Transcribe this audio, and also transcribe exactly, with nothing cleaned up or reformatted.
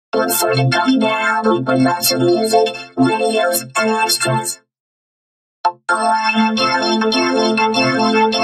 Look for the Gummy now, with lots of music, videos, and extras. Oh, I'm Gummy, Gummy, Gummy, Gummy.